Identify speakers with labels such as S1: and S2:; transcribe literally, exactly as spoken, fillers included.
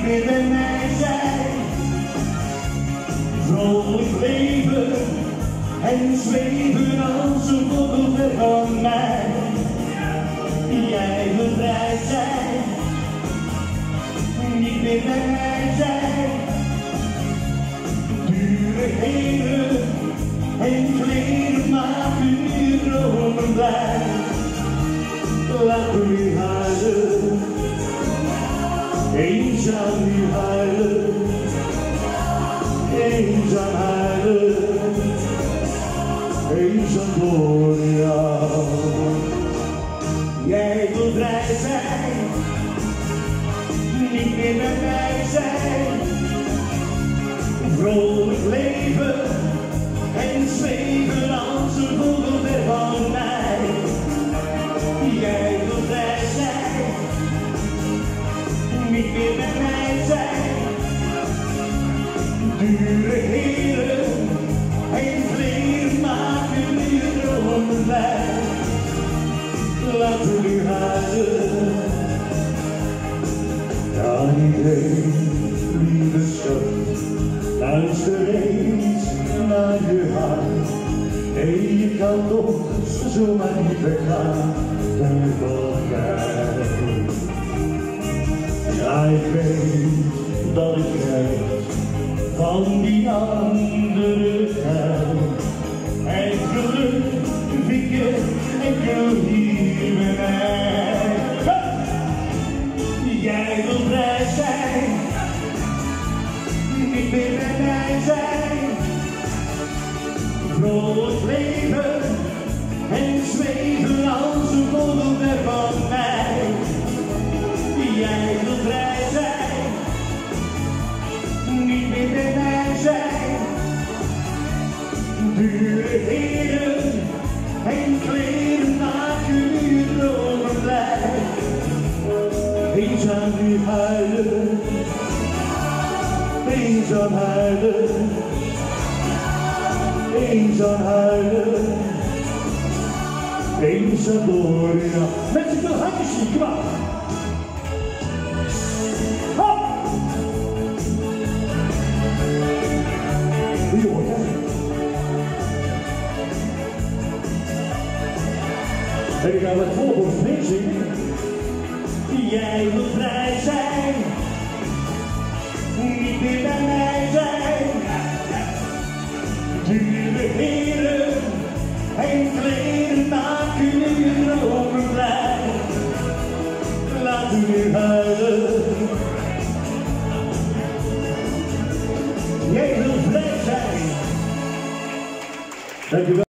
S1: meer bij mij zijn. Vrolijk leven en zweven als een vogel ver van mij. Jij wil vrij zijn, niet meer bij mij zijn. Dure heren en kleren maken je dromen blij. Laat me nu huilen, eenzaam nu huilen, eenzaam huilen, eenzaam door jou. Jij wil vrij zijn, niet meer bij mij zijn. Vrolijk leven en zweven als een vogel ver van mij. Jij wil vrij zijn, niet meer bij mij zijn. Dure heren en kleren maken je dromen blij. Laten we nu huilen. Ja, iedereen, lieve schat, luister eens naar je hart. Nee, je kan toch zomaar niet weggaan van mij. Ja, ik weet dat ik krijg van die andere kant. En geluk vind je enkel hier bij mij. Jij wil vrij zijn, niet meer bij mij zijn. Vrolijk leven en zweven als een vogel ver van mij. Jij wil vrij zijn, niet meer bij mij zijn. Dure heren en kleren maken je dromen blij. Eenzaam nu huilen, eenzaam huilen, eenzaam huilen, eenzaam door je nacht. Mensen, ik wil handjes zien, kom maar. Hop! Wie hoort dat? En ik ga met volgende meezingen. Jij wil vrij zijn, niet meer bij mij zijn. Dure heren en kleren maken je dromen blij. Laten we nu huilen. Jij wil vrij zijn. Dankjewel.